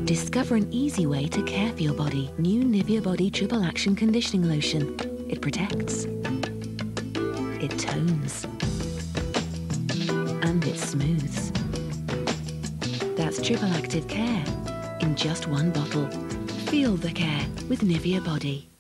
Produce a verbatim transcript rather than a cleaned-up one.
Discover an easy way to care for your body. New Nivea Body Triple Action Conditioning Lotion. It protects, it tones, and it smooths. That's triple active care in just one bottle. Feel the care with Nivea Body.